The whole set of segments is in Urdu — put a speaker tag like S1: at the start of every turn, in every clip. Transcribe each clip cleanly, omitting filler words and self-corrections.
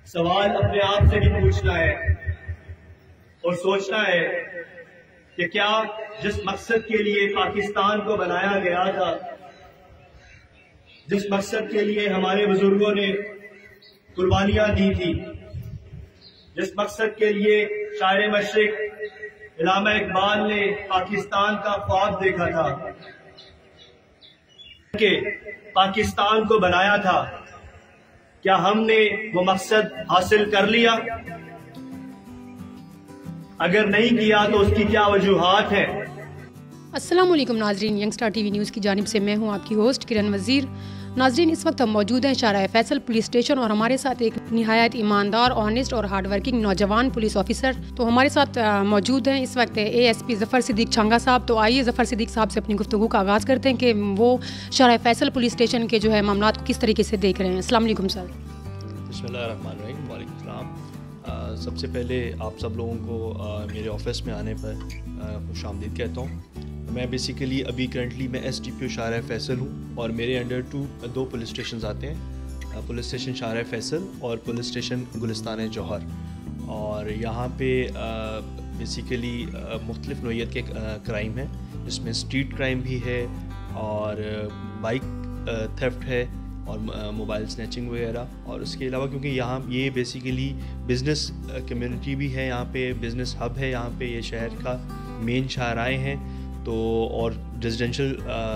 S1: سوال اپنے آپ سے بھی پوچھنا ہے اور سوچنا ہے کہ کیا جس مقصد کے لیے پاکستان کو بنایا گیا تھا، جس مقصد کے لیے ہمارے بزرگوں نے قربانیاں دی تھی، جس مقصد کے لیے شاعر مشرق علامہ اقبال نے پاکستان کا خواب دیکھا تھا کہ پاکستان کو بنایا تھا، کیا ہم نے وہ مقصد حاصل کر لیا؟ اگر نہیں کیا تو اس کی کیا وجوہات ہیں؟
S2: السلام علیکم ناظرین، ینگسٹار ٹی وی نیوز کی جانب سے میں ہوں آپ کی ہوسٹ کرن وزیر۔ ناظرین، اس وقت ہم موجود ہیں شارع فیصل پولیس اسٹیشن اور ہمارے ساتھ ایک نہایت ایماندار، آنیسٹ اور ہارڈ ورکنگ نوجوان پولیس آفیسر تو ہمارے ساتھ موجود ہیں اس وقت اے ایس پی ظفر صدیق چھنگا صاحب۔ تو آئیے ظفر صدیق صاحب سے اپنی گفتگو کا آغاز کرتے ہیں کہ وہ شارع فیصل پولیس اسٹیشن کے جو ہے معاملات کو کس طریقے سے دیکھ رہے ہیں۔ السلام علیکم سر۔
S3: بسم اللہ الرحمن الرحیم۔ وعلیکم السلام۔ سب سے پہلے آپ سب لوگوں کو میرے آفس میں آنے پر خوش آمدید کہتا ہوں۔ میں بیسیکلی ابھی کرنٹلی میں S D P O Shahrah Faisal ہوں اور میرے انڈر دو پولیس اسٹیشنز آتے ہیں، پولیس اسٹیشن شارع فیصل اور پولیس اسٹیشن گلستان جوہر۔ اور یہاں پہ بیسیکلی مختلف نوعیت کے کرائم ہیں، جس میں اسٹریٹ کرائم بھی ہے اور بائک تھیفٹ ہے اور موبائل سنیچنگ وغیرہ۔ اور اس کے علاوہ کیونکہ یہاں یہ بیسیکلی بزنس کمیونٹی بھی ہے، یہاں پہ بزنس ہب ہے، یہاں پہ یہ شہر کا مین شاہراہیں ہیں تو اور ریزیڈینشل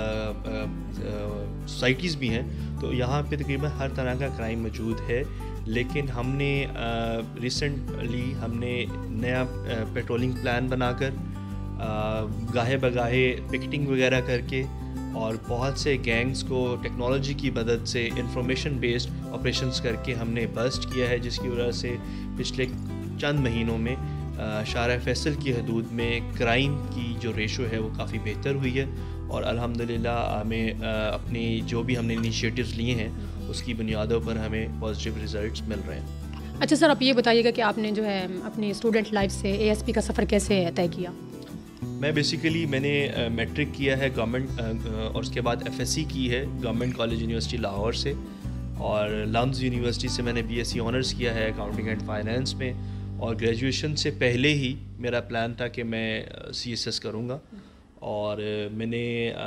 S3: سوسائٹیز بھی ہیں، تو یہاں پہ تقریباً ہر طرح کا کرائم موجود ہے۔ لیکن ہم نے ریسنٹلی نیا پیٹرولنگ پلان بنا کر گاہے بگاہے پکٹنگ وغیرہ کر کے اور بہت سے گینگز کو ٹیکنالوجی کی مدد سے انفارمیشن بیسڈ آپریشنز کر کے ہم نے بسٹ کیا ہے، جس کی وجہ سے پچھلے چند مہینوں میں شارع فیصل کی حدود میں کرائم کی جو ریشو ہے وہ کافی بہتر ہوئی ہے اور الحمدللہ ہمیں اپنی جو بھی ہم نے انیشیٹوز لیے ہیں اس کی بنیادوں پر ہمیں پازیٹیو ریزلٹس مل رہے ہیں۔
S2: اچھا سر، آپ یہ بتائیے گا کہ آپ نے جو ہے اپنی اسٹوڈنٹ لائف سے اے ایس پی کا سفر کیسے طے کیا؟
S3: میں نے میٹرک کیا ہے گورنمنٹ اور اس کے بعد ایف ایس سی کی ہے گورنمنٹ کالج یونیورسٹی لاہور سے، اور لمز یونیورسٹی سے میں نے بی ایس سی آنرس کیا ہے اکاؤنٹنگ اینڈ فائنینس میں، اور گریجویشن سے پہلے ہی میرا پلان تھا کہ میں سی ایس ایس کروں گا، اور میں نے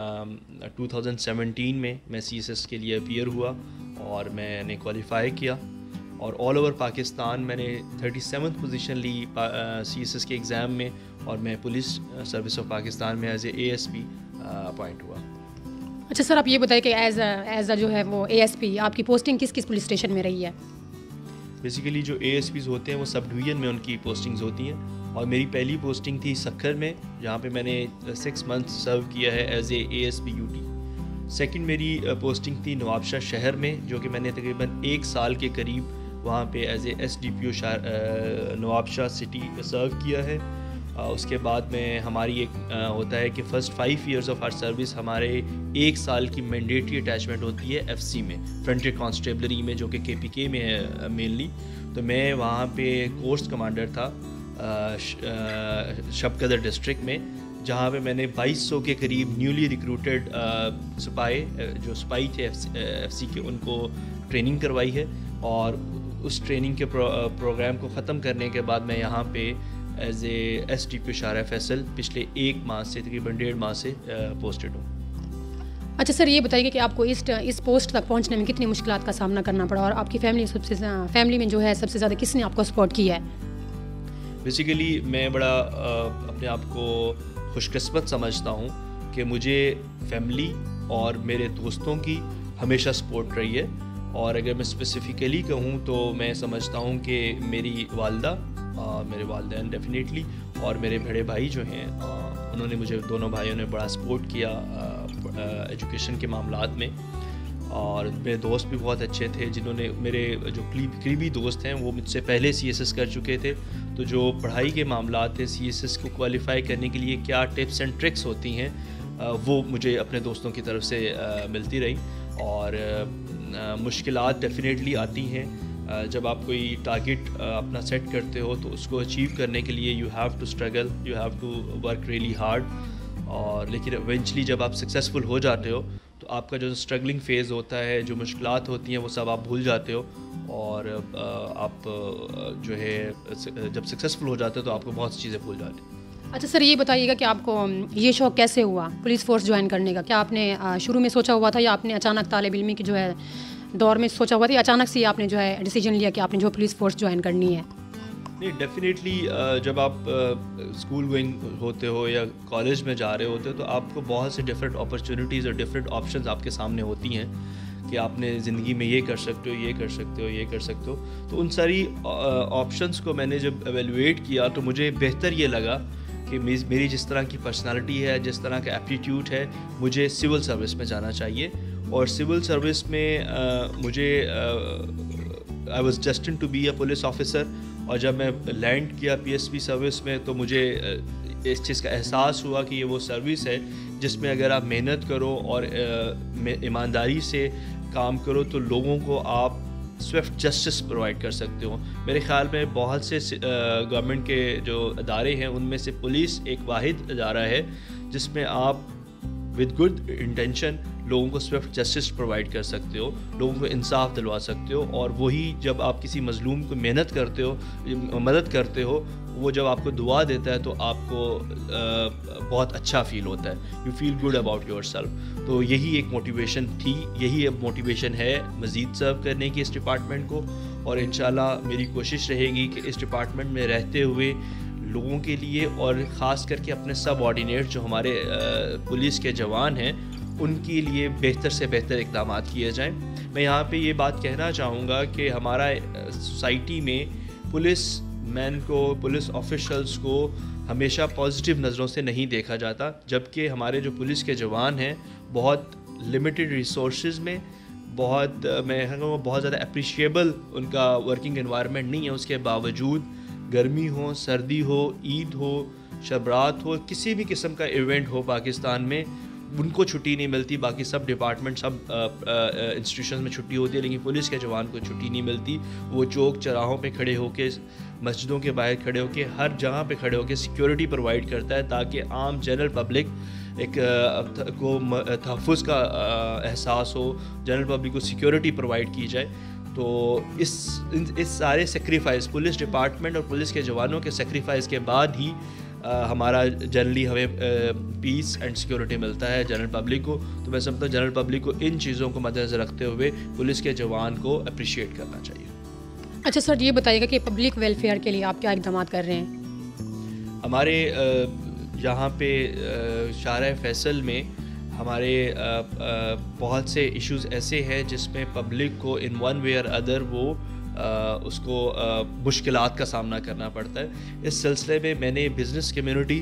S3: 2017 میں سی ایس ایس کے لیے اپیئر ہوا اور میں نے کوالیفائی کیا، اور آل اوور پاکستان میں نے 37 پوزیشن لی سی ایس ایس کے ایگزام میں، اور میں پولیس سروس آف پاکستان میں as A S P appoint ہوا۔
S2: اچھا سر، آپ یہ بتائیں کہ ایز اے جو ہے وہ اے ایس پی آپ کی پوسٹنگ کس کس پولیس اسٹیشن میں رہی ہے؟
S3: بیسیکلی جو اے ایس پیز ہوتے ہیں وہ سب ڈویژن میں ان کی پوسٹنگز ہوتی ہیں، اور میری پہلی پوسٹنگ تھی سکھر میں، جہاں پہ میں نے 6 منتھ سرو کیا ہے as A S P U T. Second میری پوسٹنگ تھی نوابشاہ شہر میں، جو کہ میں نے تقریباً 1 سال کے قریب وہاں پہ as A S D P O Nawabshah city serve کیا ہے۔ اس کے بعد میں ہماری ایک ہوتا ہے کہ first 5 years of our service ہمارے 1 سال کی مینڈیٹری اٹیچمنٹ ہوتی ہے ایف سی میں، فرنٹیئر کانسٹیبلری میں، جو کہ کے پی کے میں ہے مینلی۔ تو میں وہاں پہ کورس کمانڈر تھا شب قدر ڈسٹرکٹ میں، جہاں پہ میں نے 2200 کے قریب نیولی ریکروٹیڈ جو سپاہی تھے ایف سی کے، ان کو ٹریننگ کروائی ہے، اور اس ٹریننگ کے پروگرام کو ختم کرنے کے بعد میں یہاں پہ as A S D P Shahrah Faisal پچھلے 1 ماہ سے تقریباً 1.5 ماہ سے پوسٹڈ ہوں۔
S2: اچھا سر، یہ بتائیے کہ آپ کو اس پوسٹ تک پہنچنے میں کتنی مشکلات کا سامنا کرنا پڑا، اور آپ کی فیملی میں جو ہے سب سے زیادہ کس نے آپ کو سپورٹ کیا ہے؟
S3: بیسیکلی میں بڑا اپنے آپ کو خوش قسمت سمجھتا ہوں کہ مجھے فیملی اور میرے دوستوں کی ہمیشہ سپورٹ رہی ہے، اور اگر میں اسپیسیفکلی کہوں تو میں سمجھتا ہوں کہ میری والدہ، میرے والدین ڈیفینیٹلی، اور میرے بڑے بھائی جو ہیں انہوں نے مجھے، دونوں بھائیوں نے بڑا سپورٹ کیا ایجوکیشن کے معاملات میں، اور میرے دوست بھی بہت اچھے تھے، جنہوں نے میرے جو قریبی دوست ہیں وہ مجھ سے پہلے سی ایس ایس کر چکے تھے، تو جو پڑھائی کے معاملات تھے سی ایس ایس کو کوالیفائی کرنے کے لیے کیا ٹپس اینڈ ٹرکس ہوتی ہیں وہ مجھے اپنے دوستوں کی طرف سے ملتی رہی۔ اور مشکلات ڈیفینیٹلی آتی ہیں جب آپ کوئی ٹارگیٹ اپنا سیٹ کرتے ہو، تو اس کو اچیو کرنے کے لیے you have to struggle, you have to work really hard, اور لیکن ایونچولی جب آپ سکسیزفل ہو جاتے ہو تو آپ کا جو اسٹرگلنگ فیز ہوتا ہے, جو مشکلات ہوتی ہیں, وہ سب آپ بھول جاتے ہو, اور آپ جو ہے جب سکسیزفل ہو جاتے ہو تو آپ کو بہت سی چیزیں بھول جاتی ہیں.
S2: اچھا سر, یہ بتائیے گا کہ آپ کو یہ شوق کیسے ہوا پولیس فورس جوائن کرنے کا؟ کیا آپ نے شروع میں سوچا ہوا تھا, یا آپ نے اچانک طالب علمی کی جو ہے دور میں سوچا ہوا تھا, یا اچانک سے آپ نے جو ہے ڈیسیجن لیا کہ آپ نے جو پولیس فورس جوائن کرنی ہے؟
S3: نہیں, ڈیفینیٹلی جب آپ اسکول گوئنگ ہوتے ہو یا کالج میں جا رہے ہوتے ہو تو آپ کو بہت سے ڈفرینٹ اپرچونیٹیز اور ڈفرینٹ آپشنز آپ کے سامنے ہوتی ہیں کہ آپ نے زندگی میں یہ کر سکتے ہو, یہ کر سکتے ہو, یہ کر سکتے ہو. تو ان ساری آپشنز کو میں نے جب ایویلویٹ کیا تو مجھے بہتر یہ لگا کہ میری جس طرح کی پرسنالٹی ہے, جس طرح کا ایپٹیٹیوڈ ہے, مجھے سول سروس میں جانا چاہیے. اور سول سروس میں مجھے I was destined to be a police officer. اور جب میں لینڈ کیا پی ایس پی سروس میں تو مجھے اس چیز کا احساس ہوا کہ یہ وہ سروس ہے جس میں اگر آپ محنت کرو اور ایمانداری سے کام کرو تو لوگوں کو آپ سوئفٹ جسٹس پرووائڈ کر سکتے ہو. میرے خیال میں بہت سے گورنمنٹ کے جو ادارے ہیں ان میں سے پولیس ایک واحد ادارہ ہے جس میں آپ ود گڈ انٹینشن لوگوں کو سوئفٹ جسٹس پرووائڈ کر سکتے ہو, لوگوں کو انصاف دلوا سکتے ہو. اور وہی جب آپ کسی مظلوم کو محنت کرتے ہو, مدد کرتے ہو, وہ جب آپ کو دعا دیتا ہے تو آپ کو بہت اچھا فیل ہوتا ہے, you feel good about yourself. تو یہی ایک موٹیویشن تھی, یہی ایک موٹیویشن ہے مزید سرو کرنے کی اس ڈپارٹمنٹ کو. اور انشاءاللہ میری کوشش رہے گی کہ اس ڈپارٹمنٹ میں رہتے ہوئے لوگوں کے لیے اور خاص کر کے اپنے سب آرڈینیٹ جو ہمارے پولیس کے جوان ہیں ان کے لیے بہتر سے بہتر اقدامات کیے جائیں. میں یہاں پہ یہ بات کہنا چاہوں گا کہ ہمارا سوسائٹی میں پولیس مین کو, پولیس آفیشلز کو ہمیشہ پازیٹیو نظروں سے نہیں دیکھا جاتا, جبکہ ہمارے جو پولیس کے جوان ہیں بہت لمیٹڈ ریسورسز میں, بہت بہت زیادہ اپریشیبل ان کا ورکنگ انوائرمنٹ نہیں ہے. اس کے باوجود گرمی ہو, سردی ہو, عید ہو, شب رات ہو, کسی بھی قسم کا ایونٹ ہو پاکستان میں, ان کو چھٹی نہیں ملتی. باقی سب ڈپارٹمنٹ, سب انسٹیٹیوشنز میں چھٹی ہوتی ہے, لیکن پولیس کے جوان کو چھٹی نہیں ملتی. وہ چوک چراہوں پہ کھڑے ہو کے, مسجدوں کے باہر کھڑے ہو کے, ہر جگہ پہ کھڑے ہو کے سیکیورٹی پرووائڈ کرتا ہے تاکہ عام جنرل پبلک ایک کو تحفظ کا احساس ہو, جنرل پبلک کو سیکیورٹی پرووائڈ کی جائے. تو اس سارے سیکریفائز پولیس ڈپارٹمنٹ اور پولیس کے جوانوں کے سیکریفائز کے بعد ہی ہمارا جنرلی ہمیں پیس اینڈ سیکورٹی ملتا ہے جنرل پبلک کو. تو میں سمجھتا ہوں جنرل پبلک کو ان چیزوں کو مد نظر رکھتے ہوئے پولیس کے جوان کو اپریشیٹ کرنا چاہیے.
S2: اچھا سر, یہ بتائیے گا کہ پبلک ویلفیئر کے لیے آپ کیا اقدامات کر رہے ہیں؟
S3: ہمارے یہاں پہ شارع فیصل میں ہمارے بہت سے ایشوز ایسے ہیں جس میں پبلک کو ان ون وے اور ادر وہ اس کو مشکلات کا سامنا کرنا پڑتا ہے. اس سلسلے میں نے بزنس کمیونٹی,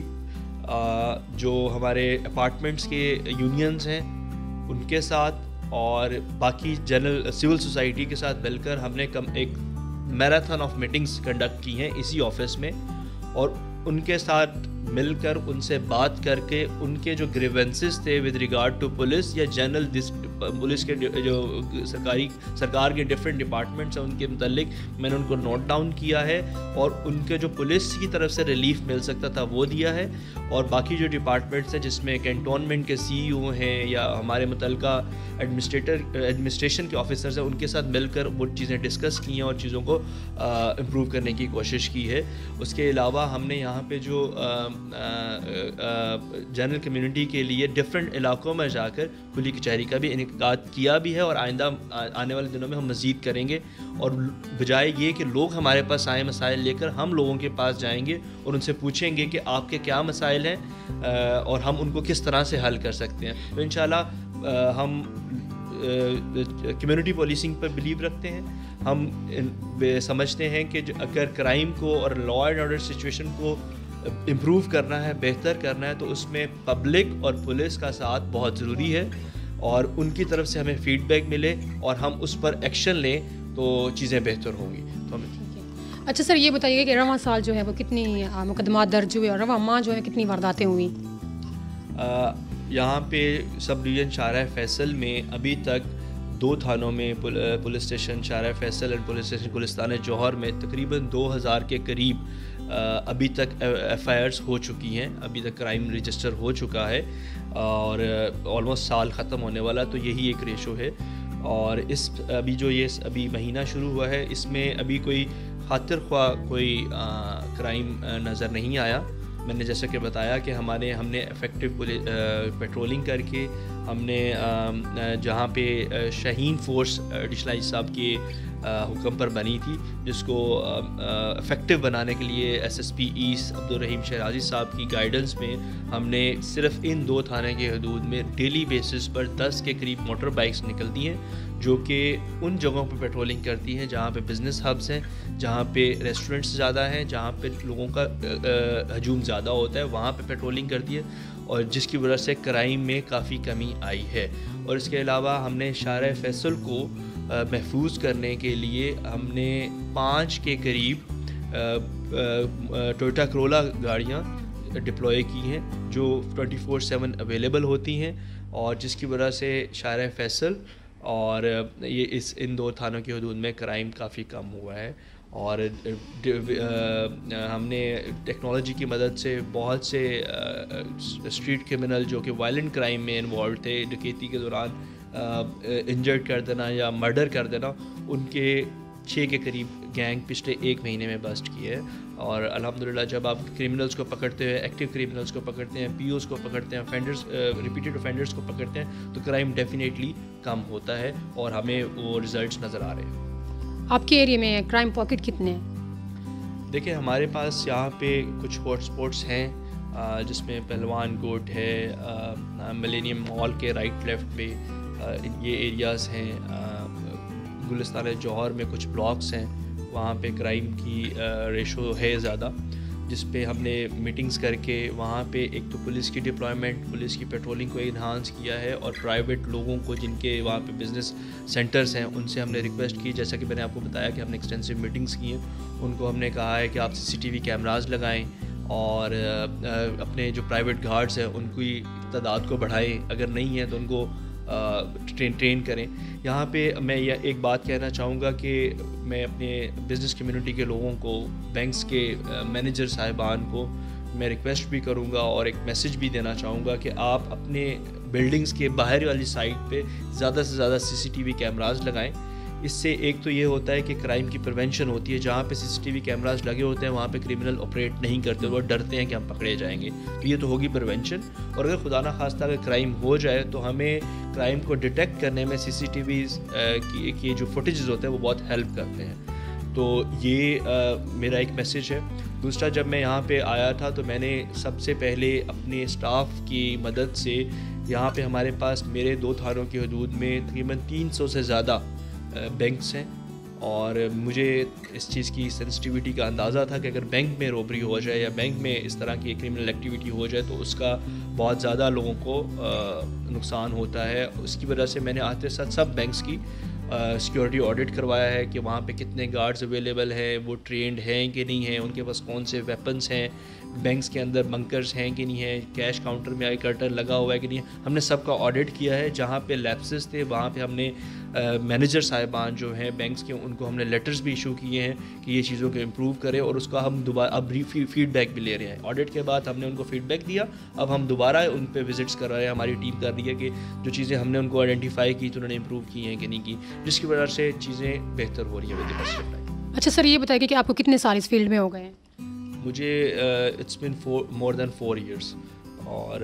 S3: جو ہمارے اپارٹمنٹس کے یونینز ہیں ان کے ساتھ اور باقی جنرل سول سوسائٹی کے ساتھ مل کر ہم نے ایک میراتھن آف میٹنگز کنڈکٹ کی ہیں اسی آفس میں, اور ان کے ساتھ مل کر ان سے بات کر کے ان کے جو گریونسز تھے ود ریگارڈ ٹو پولیس یا جنرل پولیس کے جو سرکار کے ڈفرینٹ ڈپارٹمنٹس ہیں ان کے متعلق میں نے ان کو نوٹ ڈاؤن کیا ہے, اور ان کے جو پولیس کی طرف سے ریلیف مل سکتا تھا وہ دیا ہے. اور باقی جو ڈپارٹمنٹس ہیں جس میں کینٹونمنٹ کے سی ای او ہیں یا ہمارے متعلقہ ایڈمنسٹریشن کے آفیسرز ہیں ان کے ساتھ مل کر وہ چیزیں ڈسکس کی ہیں اور چیزوں کو امپروو کرنے کی کوشش کی ہے. اس کے علاوہ ہم نے یہاں پہ جو جنرل کمیونٹی کے لیے ڈفرینٹ علاقوں میں جا کر کھلی کچہری کا بھی انعقاد کیا بھی ہے, اور آئندہ آنے والے دنوں میں ہم مزید کریں گے. اور بجائے یہ کہ لوگ ہمارے پاس آئیں مسائل لے کر, ہم لوگوں کے پاس جائیں گے اور ان سے پوچھیں گے کہ آپ کے کیا مسائل ہیں اور ہم ان کو کس طرح سے حل کر سکتے ہیں. تو انشاءاللہ ہم کمیونٹی پولیسنگ پر بلیو رکھتے ہیں. ہم سمجھتے ہیں کہ اگر کرائم کو اور لا اینڈ آرڈر سچویشن کو امپروو کرنا ہے, بہتر کرنا ہے, تو اس میں پبلک اور پولیس کا ساتھ بہت ضروری ہے, اور ان کی طرف سے ہمیں فیڈ بیک ملے اور ہم اس پر ایکشن لیں تو چیزیں بہتر ہوں گی. تو ہمیں
S2: اچھا سر, یہ بتائیے کہ رواں سال جو ہے وہ کتنی مقدمات درج ہوئے اور رواں ماہ جو ہے کتنی وارداتیں ہوئیں؟
S3: یہاں پہ سب ڈویژن شارع فیصل میں ابھی تک 2 تھانوں میں police station Shahrah Faisal and police station Gulistan Jauhar میں تقریباً 2000 کے قریب ابھی تک FIRs ہو چکی ہیں, ابھی تک کرائم رجسٹر ہو چکا ہے, اور آلموسٹ سال ختم ہونے والا, تو یہی ایک ریشو ہے. اور ابھی جو یہ ابھی مہینہ شروع ہوا ہے, اس میں ابھی کوئی خاطر خواہ کوئی کرائم نظر نہیں آیا. میں نے جیسا کہ بتایا کہ ہم نے افیکٹو پیٹرولنگ کر کے ہم نے جہاں پہ شاہین فورس ڈیشلائز صاحب کے حکم پر بنی تھی, جس کو افیکٹو بنانے کے لیے SSP ایسٹ عبدالرحیم شہرازی صاحب کی گائیڈنس میں ہم نے صرف ان 2 تھانے کے حدود میں ڈیلی بیسس پر 10 کے قریب موٹر بائکس نکلتی ہیں, جو کہ ان جگہوں پہ پیٹرولنگ کرتی ہیں جہاں پہ بزنس ہبس ہیں, جہاں پہ ریسٹورنٹس زیادہ ہیں, جہاں پہ لوگوں کا ہجوم زیادہ ہوتا ہے, وہاں پہ پیٹرولنگ کرتی ہے, اور جس کی وجہ سے کرائم میں کافی کمی آئی ہے. اور اس کے علاوہ ہم نے شارع فیصل کو محفوظ کرنے کے لیے ہم نے 5 کے قریب ٹویوٹا کرولا گاڑیاں ڈپلوائے کی ہیں, جو 24/7 اویلیبل ہوتی ہیں, اور جس کی وجہ سے شارع فیصل اور یہ ان 2 تھانوں کے حدود میں کرائم کافی کم ہوا ہے. اور ہم نے ٹیکنالوجی کی مدد سے بہت سے اسٹریٹ کرمنل جو کہ وائلنٹ کرائم میں انوالو تھے, ڈکیتی کے دوران انجرڈ کر دینا یا مرڈر کر دینا, ان کے 6 کے قریب گینگ پچھلے 1 مہینے میں بسٹ کیے ہے. اور الحمدللہ جب آپ کرمنلز کو پکڑتے ہیں, ایکٹیو کرمنلز کو پکڑتے ہیں, POs کو پکڑتے ہیں, افینڈرز ریپیٹڈ افینڈرز کو پکڑتے ہیں, تو کرائم ڈیفینیٹلی کم ہوتا ہے, اور ہمیں وہ ریزلٹس نظر آ رہے ہیں.
S2: آپ کے ایریے میں کرائم پاکٹ کتنے ہیں؟
S3: دیکھیں, ہمارے پاس یہاں پہ کچھ ہاٹ اسپاٹس ہیں, جس میں پہلوان گوٹ ہے, ملینیم مال کے رائٹ لیفٹ پہ یہ ایریاز ہیں, گلستان جوہر میں کچھ بلاکس ہیں, وہاں پہ کرائم کی ریشو ہے زیادہ, جس پہ ہم نے میٹنگز کر کے وہاں پہ ایک تو پولیس کی ڈپلائمنٹ, پولیس کی پیٹرولنگ کو انہانس کیا ہے, اور پرائیویٹ لوگوں کو جن کے وہاں پہ بزنس سینٹرز ہیں ان سے ہم نے ریکویسٹ کی, جیسا کہ میں نے آپ کو بتایا کہ ہم نے ایکسٹینسو میٹنگز کی ہیں, ان کو ہم نے کہا ہے کہ آپ CCTV کیمراز لگائیں, اور اپنے جو پرائیویٹ گارڈز ہیں ان کی تعداد کو بڑھائیں, اگر نہیں ہیں تو ان کو ٹرین کریں. یہاں پہ میں ایک بات کہنا چاہوں گا کہ میں اپنے بزنس کمیونٹی کے لوگوں کو, بینکس کے مینیجر صاحبان کو میں ریکویسٹ بھی کروں گا اور ایک میسیج بھی دینا چاہوں گا کہ آپ اپنے بلڈنگز کے باہر والی سائڈ پہ زیادہ سے زیادہ CCTV کیمراز لگائیں. اس سے ایک تو یہ ہوتا ہے کہ کرائم کی پریونشن ہوتی ہے, جہاں پہ CCTV کیمراز لگے ہوتے ہیں وہاں پہ کرمنل آپریٹ نہیں کرتے, وہ ڈرتے ہیں کہ ہم پکڑے جائیں گے, تو یہ تو ہوگی پریونشن. اور اگر خدا نخواستہ اگر کرائم ہو جائے تو ہمیں کرائم کو ڈیٹیکٹ کرنے میں CCTVs کی جو فوٹیجز ہوتے ہیں وہ بہت ہیلپ کرتے ہیں. تو یہ میرا ایک میسیج ہے. دوسرا, جب میں یہاں پہ آیا تھا تو میں نے سب سے پہلے اپنے اسٹاف کی مدد سے, یہاں پہ ہمارے پاس میرے 2 تھانوں کے حدود میں تقریباً 300 سے زیادہ بینکس ہیں, اور مجھے اس چیز کی سینسٹیوٹی کا اندازہ تھا کہ اگر بینک میں روبری ہو جائے یا بینک میں اس طرح کی کرمنل ایکٹیویٹی ہو جائے تو اس کا بہت زیادہ لوگوں کو نقصان ہوتا ہے. اس کی وجہ سے میں نے آتے ساتھ سب بینکس کی سیکیورٹی آڈٹ کروایا ہے کہ وہاں پہ کتنے گارڈز اویلیبل ہیں, وہ ٹرینڈ ہیں کہ نہیں ہیں, ان کے پاس کون سے ویپنس ہیں, بینکس کے اندر بنکرز ہیں کہ نہیں ہیں, کیش کاؤنٹر میں آئی کرٹر لگا ہوا ہے کہ نہیں ہے. ہم نے سب کا آڈٹ کیا ہے. جہاں پہ لیپسز تھے وہاں پہ ہم نے مینیجر صاحبان جو ہیں بینکس کے, ان کو ہم نے لیٹرز بھی ایشو کیے ہیں کہ یہ چیزوں کو امپروو کرے, اور اس کا ہم دوبارہ اب فیڈ بیک بھی لے رہے ہیں. آڈٹ کے بعد ہم نے ان کو فیڈ بیک دیا, اب ہم دوبارہ ان پہ وزٹس کر رہے ہیں. ہماری ٹیم کر رہی ہے کہ جو چیزیں ہم نے ان کو آئیڈینٹیفائی کی تو انہوں نے امپروو کی ہیں کہ نہیں کی, جس کی وجہ سے چیزیں بہتر ہو رہی ہیں with the best of time.
S2: اچھا سر, یہ بتائیے کہ آپ کو کتنے سال اس فیلڈ میں ہو گئے ہیں؟
S3: مجھے it's been more then 4 years. اور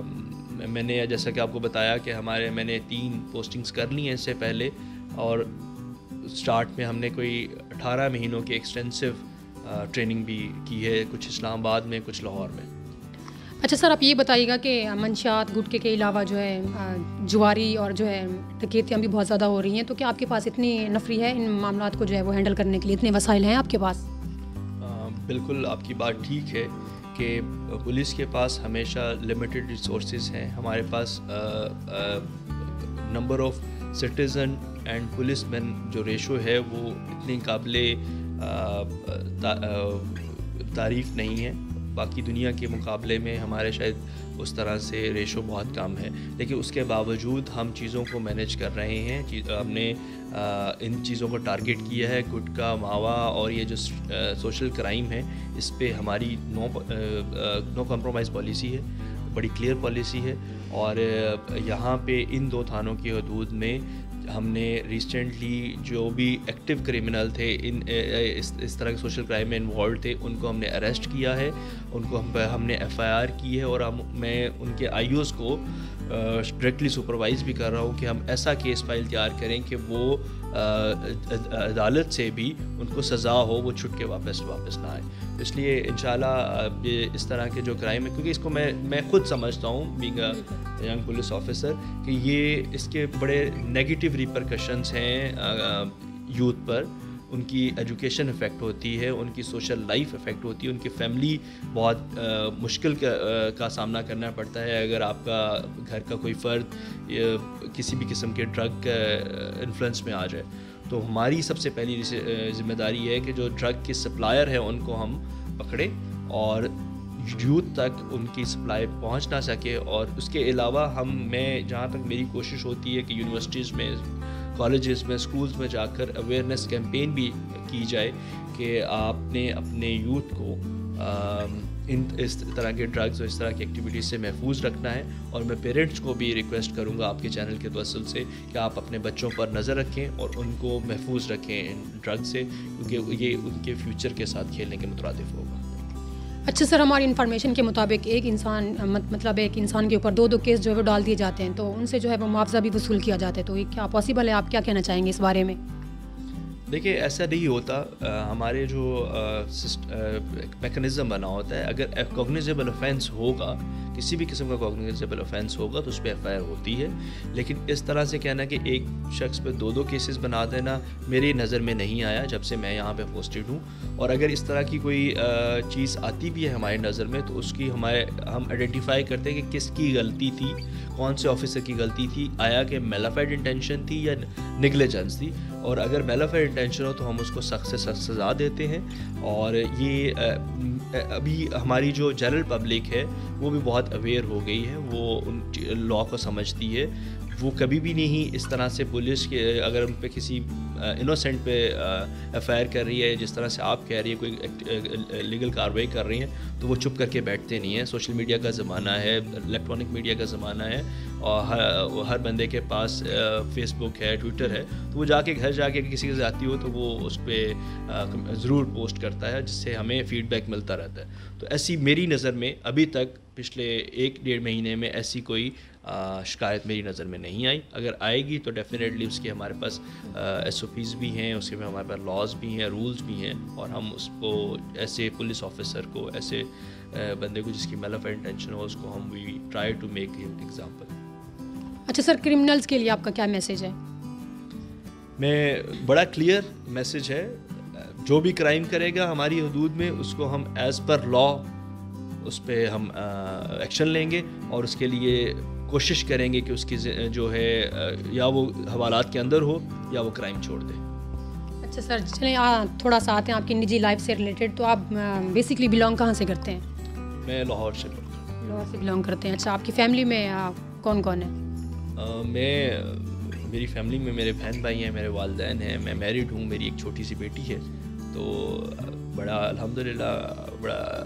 S3: میں نے جیسا کہ آپ کو بتایا کہ میں نے 3 پوسٹنگس کر لی ہیں اس سے پہلے, اور اسٹارٹ میں ہم نے کوئی 18 مہینوں کی ایکسٹینسو ٹریننگ بھی کی ہے, کچھ اسلام آباد میں, کچھ لاہور میں.
S2: اچھا سر, آپ یہ بتائیے گا کہ منشیات گٹکے کے علاوہ جو ہے جواری اور جو ہے ڈکیتیاں بھی بہت زیادہ ہو رہی ہیں, تو کیا آپ کے پاس اتنی نفری ہے ان معاملات کو جو ہے وہ ہینڈل کرنے کے لیے, اتنے وسائل ہیں آپ کے پاس؟
S3: بالکل آپ کی بات ٹھیک ہے کہ پولیس کے پاس ہمیشہ لمیٹڈ ریسورسز ہیں. ہمارے پاس number of citizen and policeman جو ریشو ہے وہ اتنی قابل تعریف نہیں ہے. باقی دنیا کے مقابلے میں ہمارے شاید اس طرح سے ریشو بہت کم ہے، لیکن اس کے باوجود ہم چیزوں کو مینیج کر رہے ہیں. ہم نے ان چیزوں کو ٹارگٹ کیا ہے. گٹکا، ماوا اور یہ جو سوشل کرائم ہے، اس پہ ہماری نو کمپرومائز پالیسی ہے، بڑی کلیئر پالیسی ہے. اور یہاں پہ ان 2 تھانوں کی حدود میں ہم نے ریسنٹلی جو بھی ایکٹیو کرمنل تھے اس طرح کے سوشل کرائم میں انوالوڈ تھے، ان کو ہم نے اریسٹ کیا ہے، ان کو ہم نے FIR کی ہے. اور میں ان کے IOs کو ڈائریکٹلی سپروائز بھی کر رہا ہوں کہ ہم ایسا کیس فائل تیار کریں کہ وہ عدالت سے بھی ان کو سزا ہو، وہ چھٹ کے واپس نہ آئے. اس لیے انشاءاللہ یہ اس طرح کے جو کرائم ہے، کیونکہ اس کو میں خود سمجھتا ہوں being a young police officer کہ یہ اس کے بڑے نیگیٹو ریپرکشنز ہیں یوتھ پر. ان کی ایجوکیشن افیکٹ ہوتی ہے، ان کی سوشل لائف افیکٹ ہوتی ہے، ان کی فیملی بہت مشکل کا سامنا کرنا پڑتا ہے اگر آپ کا گھر کا کوئی فرد کسی بھی قسم کے ڈرگ انفلوئنس میں آ جائے. تو ہماری سب سے پہلی ذمہ داری ہے کہ جو ڈرگ کے سپلائر ہیں ان کو ہم پکڑیں اور یوتھ تک ان کی سپلائی پہنچ نہ سکے. اور اس کے علاوہ میں جہاں تک میری کوشش ہوتی ہے کہ یونیورسٹیز میں، کالجز میں، اسکولز میں جا کر اویئرنیس کیمپین بھی کی جائے کہ آپ نے اپنے یوتھ کو اس طرح کے ڈرگز اور اس طرح کی ایکٹیویٹیز سے محفوظ رکھنا ہے. اور میں پیرنٹس کو بھی ریکویسٹ کروں گا آپ کے چینل کے توسل سے کہ آپ اپنے بچوں پر نظر رکھیں اور ان کو محفوظ رکھیں ان ڈرگ سے، کیونکہ یہ ان کے فیوچر کے ساتھ کھیلنے کے مترادف ہوگا.
S2: اچھا سر، ہماری انفارمیشن کے مطابق ایک انسان کے اوپر 2 کیس جو ہے وہ ڈال دیے جاتے ہیں، تو ان سے جو ہے وہ معاوضہ بھی وصول کیا جاتا ہے، تو یہ کیا پاسبل ہے؟ آپ کیا کہنا چاہیں گے اس بارے میں؟
S3: دیکھیں، ایسا نہیں ہوتا. ہمارے جو میکنزم بنا ہوتا ہے، اگر کوگنیزیبل offense ہوگا، کسی بھی قسم کا کوگنیزیبل offense ہوگا تو اس پہ FIR ہوتی ہے. لیکن اس طرح سے کہنا کہ ایک شخص پہ 2 کیسز بنا دینا میری نظر میں نہیں آیا جب سے میں یہاں پہ پوسٹڈ ہوں. اور اگر اس طرح کی کوئی چیز آتی بھی ہے ہماری نظر میں تو اس کی ہم آئیڈینٹیفائی کرتے ہیں کہ کس کی غلطی تھی، کون سے آفیسر کی غلطی تھی، آیا کہ میلافائڈ انٹینشن تھی یا نیگلیجنس تھی. اور اگر میلافائڈ انٹینشن ہو تو ہم اس کو سخت سے سخت سزا دیتے ہیں. اور یہ ابھی ہماری جو جنرل پبلک ہے وہ بھی بہت اویئر ہو گئی ہے، وہ ان لا کو سمجھتی ہے. وہ کبھی بھی نہیں اس طرح سے پولیس کے اگر ان پہ کسی انوسینٹ پہ FIR کر رہی ہے، جس طرح سے آپ کہہ رہی ہے کوئی لیگل کارروائی کر رہی ہیں، تو وہ چپ کر کے بیٹھتے نہیں ہیں. سوشل میڈیا کا زمانہ ہے، الیکٹرانک میڈیا کا زمانہ ہے، اور ہر بندے کے پاس فیس بک ہے، ٹویٹر ہے، تو وہ گھر جا کے کسی کی زیادتی ہو تو وہ اس پہ ضرور پوسٹ کرتا ہے، جس سے ہمیں فیڈ بیک ملتا رہتا ہے. تو ایسی میری نظر میں ابھی تک پچھلے 1-1.5 مہینے میں ایسی کوئی شکایت میری نظر میں نہیں آئی. اگر آئے گی تو ڈیفینیٹلی اس کے ہمارے پاس SOPs بھی ہیں، اس کے میں ہمارے پاس لاز بھی ہیں، رولز بھی ہیں، اور ہم اس کو ایسے پولیس آفیسر کو، ایسے بندے کو جس کی میلافائڈ انٹینشن ہو، اس کو ہم we try to make example.
S2: اچھا سر، کرمنلز کے لیے آپ کا کیا میسیج ہے؟
S3: میں بڑا کلیئر میسیج ہے، جو بھی کرائم کرے گا ہماری حدود میں اس کو ہم ایز پر لا اس پہ ہم ایکشن لیں گے، اور اس کے لیے کوشش کریں گے کہ اس کی جو ہے یا وہ حوالات کے اندر ہو یا وہ کرائم چھوڑ دے.
S2: اچھا سر، چلیں تھوڑا سا آتے ہیں آپ کی نجی لائف سے ریلیٹڈ. تو آپ بیسکلی بلانگ کہاں سے کرتے ہیں؟
S3: میں لاہور سے
S2: بلانگ کرتے ہیں. اچھا، آپ کی فیملی میں کون کون ہے؟
S3: میری فیملی میں میرے بہن بھائی ہیں، میرے والدین ہیں، میں میریڈ ہوں، میری ایک چھوٹی سی بیٹی ہے. تو بڑا الحمدللہ بڑا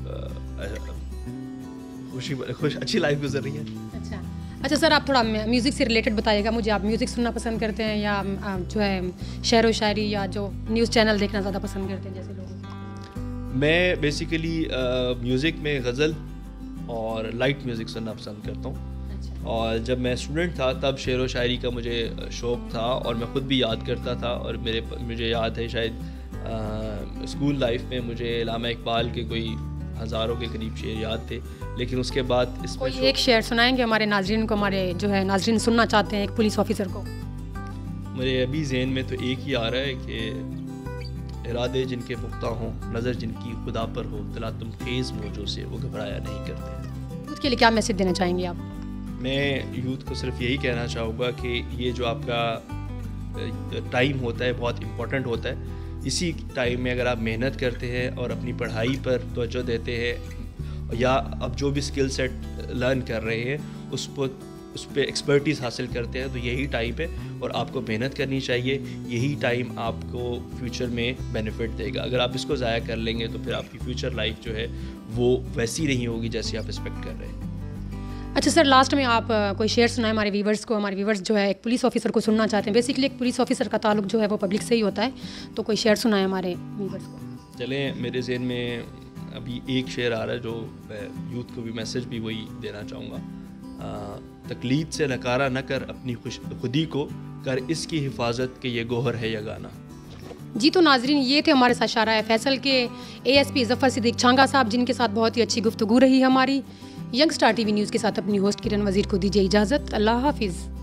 S3: اچھی لائف گزر رہی ہے.
S2: اچھا سر، آپ تھوڑا میوزک سے ریلیٹڈ بتائیے گا مجھے. آپ میوزک سننا پسند کرتے ہیں یا جو ہے شعر و شاعری یا جو نیوز چینل دیکھنا زیادہ پسند کرتے ہیں جیسے لوگ؟
S3: میں بیسیکلی میوزک میں غزل اور لائٹ میوزک سننا پسند کرتا ہوں. اور جب میں اسٹوڈنٹ تھا تب شعر و شاعری کا مجھے شوق تھا، اور میں خود بھی یاد کرتا تھا. اور مجھے یاد ہے شاید اسکول لائف میں مجھے علامہ اقبال کے کوئی ہزاروں کے قریب شعر یاد تھے. لیکن اس کے بعد اس میں
S2: ایک شعر سنائیں گے ہمارے ناظرین کو؟ ہمارے جو ہے ناظرین سننا چاہتے ہیں ایک پولیس آفیسر کو.
S3: میرے ابھی ذہن میں تو ایک ہی آ رہا ہے کہ ارادے جن کے پختہ ہوں، نظر جن کی خدا پر ہو، دلا تم خیز موجوں سے وہ گھبرایا نہیں کرتے.
S2: اس کے لیے کیا میسج دینا چاہیں گے آپ؟
S3: میں یوتھ کو صرف یہی کہنا چاہوں گا کہ یہ جو آپ کا ٹائم ہوتا ہے بہت امپورٹنٹ ہوتا ہے. اسی ٹائم میں اگر آپ محنت کرتے ہیں اور اپنی پڑھائی پر توجہ دیتے ہیں یا اب جو بھی اسکل سیٹ لرن کر رہے ہیں اس پہ ایکسپرٹیز حاصل کرتے ہیں تو یہی ٹائم ہے اور آپ کو محنت کرنی چاہیے. یہی ٹائم آپ کو فیوچر میں بینیفٹ دے گا. اگر آپ اس کو ضائع کر لیں گے تو پھر آپ کی فیوچر لائف جو ہے وہ ویسی نہیں ہوگی جیسی آپ ایکسپیکٹ کر رہے ہیں.
S2: اچھا سر، لاسٹ میں آپ کوئی شیئر سنائیں ہمارے ویورز کو. ہمارے ویورز جو ہے ایک پولیس آفیسر کو سننا چاہتے ہیں. بیسکلی ایک پولیس آفیسر کا تعلق جو ہے وہ پبلک سے ہی ہوتا ہے, تو کوئی شیئر سنائیں ہمارے ویورز کو.
S3: چلیں, میرے ذہن میں ابھی ایک شعر آ رہا ہے جو میں یوتھ کو بھی میسج بھی وہی دینا چاہوں گا. تقلید سے نکارا نہ کر اپنی خودی کو, کر اس کی حفاظت کہ یہ گوہر ہے یگانہ.
S2: جی تو ناظرین, یہ تھے ہمارے ساتھ شارع فیصل کے ASP ظفر صدیق چھانگا صاحب, جن کے ساتھ بہت ہی اچھی گفتگو رہی ہماری. ینگ اسٹار ٹی وی نیوز کے ساتھ اپنی ہوسٹ کرن وزیر کو دیجیے اجازت. اللہ حافظ.